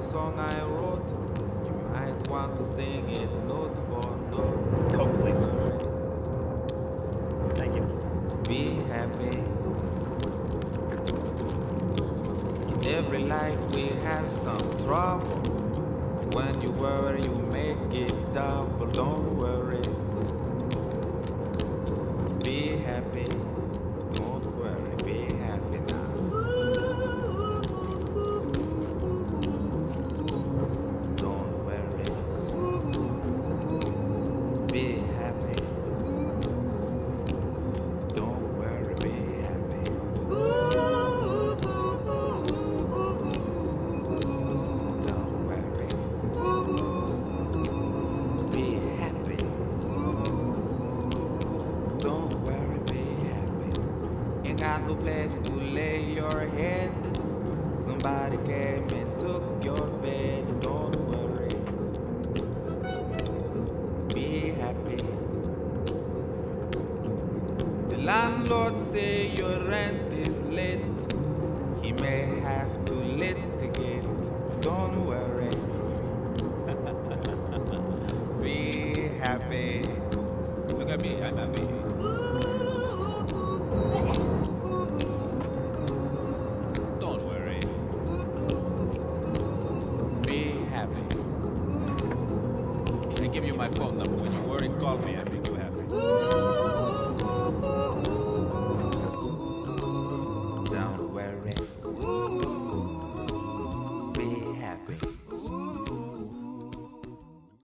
song I wrote. You might want to sing it note for note. Oh, please. Thank you. Be happy. In every life we have some trouble. When you worry, you make it double. Don't worry. Be happy. Don't worry. Be happy now. Don't worry. Be happy. Don't worry. Be happy. Don't worry. Be happy. Don't worry, be happy. Ain't got no place to lay your head. Somebody came and took your bed. Don't worry. Be happy. The landlord say your rent is late. He may have to litigate. Don't worry. Be happy. Look at me, I'm happy. Don't worry. Be happy. I give you my phone number. When you worry, call me. I make you happy.